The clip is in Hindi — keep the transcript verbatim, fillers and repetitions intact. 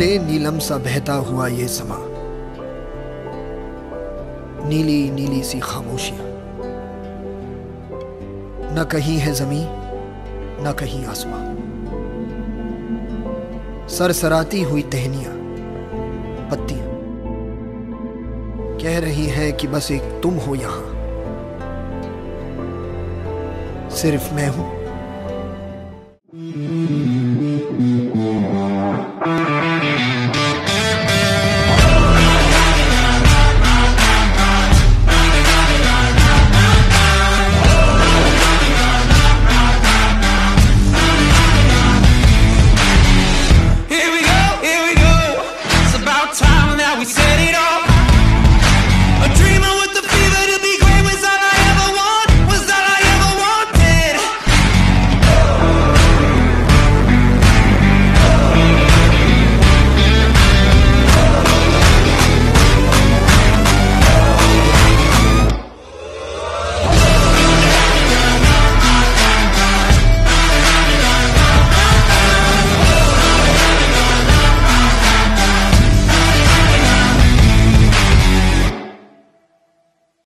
नीले नीलम सा बहता हुआ ये समा, नीली नीली सी खामोशियां, न कहीं है जमीन न कहीं आसमां, सरसराती हुई टहनियां पत्तियां कह रही हैं कि बस एक तुम हो यहां, सिर्फ मैं हूं